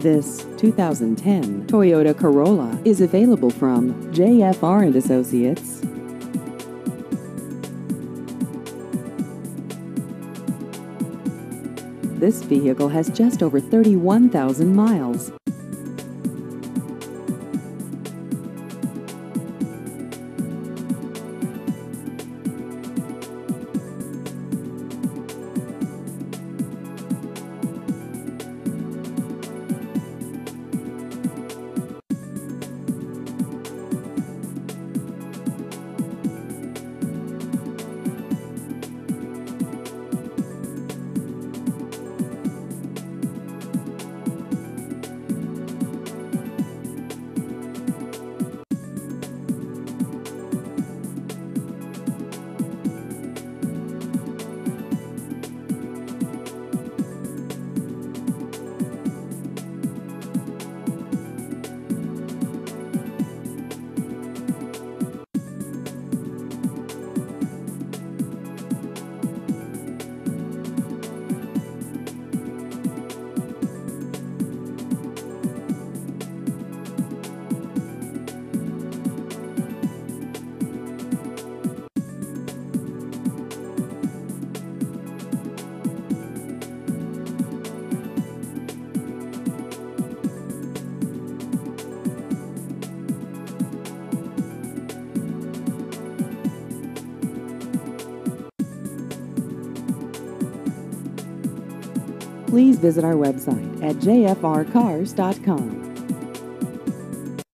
This 2010 Toyota Corolla is available from JFR and Associates. This vehicle has just over 31,000 miles. Please visit our website at jfrcars.com.